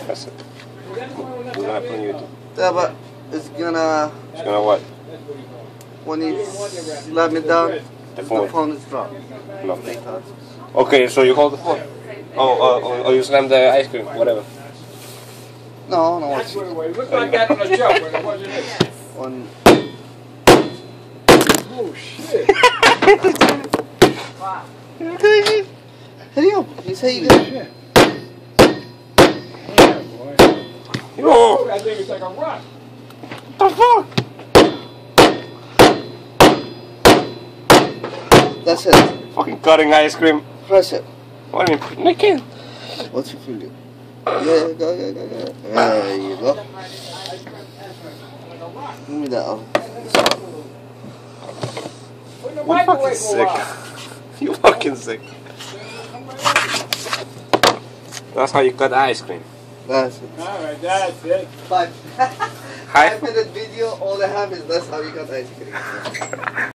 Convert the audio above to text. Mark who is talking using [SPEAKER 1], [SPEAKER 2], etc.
[SPEAKER 1] That's it. We're gonna put on YouTube.
[SPEAKER 2] Yeah, but it's gonna.
[SPEAKER 1] It's gonna what?
[SPEAKER 2] When you slam it down, the phone is dropped.
[SPEAKER 1] Lovely. Okay, so you hold the phone. Oh, you slam the ice cream, whatever.
[SPEAKER 2] No, no.
[SPEAKER 3] It looked like that on a joke, but it wasn't it.
[SPEAKER 2] One.
[SPEAKER 3] Oh, shit.
[SPEAKER 2] Hurry up. You say you got
[SPEAKER 3] Shit. Yeah, boy.
[SPEAKER 1] Yo!
[SPEAKER 3] That thing is like a rock.
[SPEAKER 1] What the fuck?
[SPEAKER 2] That's it.
[SPEAKER 1] Fucking cutting ice cream.
[SPEAKER 2] Press it.
[SPEAKER 1] What do you mean? I can't.
[SPEAKER 2] What's your finger? Yeah, go. There you go. Give me that one.
[SPEAKER 1] You're fucking sick. You're fucking sick. That's how you cut ice cream.
[SPEAKER 2] That's it.
[SPEAKER 3] Alright, that's it.
[SPEAKER 2] 5 minute video, all I have is that's how you got ice cream.